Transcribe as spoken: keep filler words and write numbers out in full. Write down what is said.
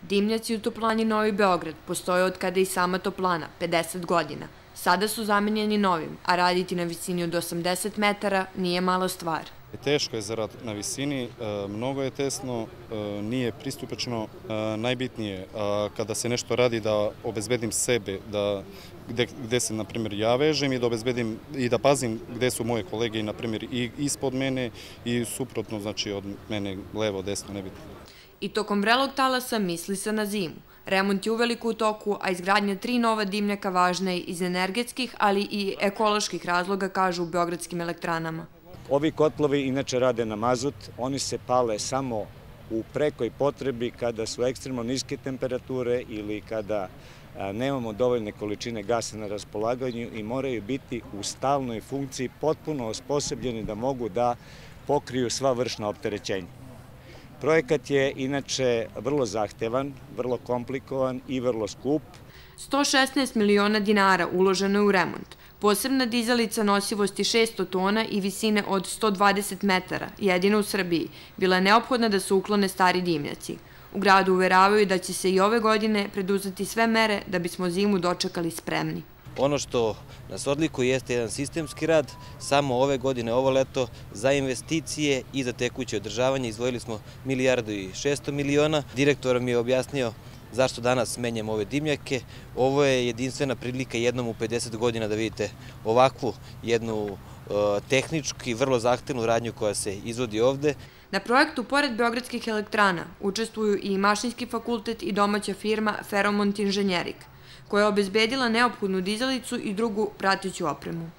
Dimnjaci u toplani Novi Beograd postoje od kada i sama toplana, pedeset godina. Sada su zamenjeni novim, a raditi na visini od osamdeset metara nije mala stvar. Teško je za rad na visini, mnogo je tesno, nije pristupačno. Najbitnije kada se nešto radi da obezbedim sebe, gde se, na primjer, ja vežem i da obezbedim i da pazim gde su moje kolege, na primjer, i ispod mene i suprotno, znači od mene, levo, desno, nebitno. I tokom vrelog talasa misli se na zimu. Remont je uveliko u toku, a izgradnja tri nova dimnjaka važna je iz energetskih, ali i ekoloških razloga, kažu u beogradskim elektranama. Ovi kotlovi inače rade na mazut, oni se pale samo u prekoj potrebi kada su ekstremno niske temperature ili kada nemamo dovoljne količine gasa na raspolaganju i moraju biti u stalnoj funkciji, potpuno osposobljeni da mogu da pokriju sva vršna opterećenja. Projekat je inače vrlo zahtevan, vrlo komplikovan i vrlo skup. sto šesnaest miliona dinara uloženo je u remont. Posebna dizalica nosivosti šesto tona i visine od sto dvadeset metara, jedina u Srbiji, bila je neophodna da se uklone stari dimnjaci. U gradu uveravaju da će se i ove godine preduzeti sve mere da bismo zimu dočekali spremni. Ono što nas odlikuje jeste jedan sistemski rad. Samo ove godine, ovo leto, za investicije i za tekuće održavanje izdvojili smo milijardu i šesto miliona. Direktor mi je objasnio zašto danas menjamo ove dimnjake. Ovo je jedinstvena prilika jednom u pedeset godina da vidite ovakvu jednu tehnički vrlo zahtevnu radnju koja se izvodi ovde. Na projektu, pored beogradskih elektrana, učestvuju i Mašinski fakultet i domaća firma Feromont Inženjerik, koja je obezbedila neophodnu dizalicu i drugu prateću opremu.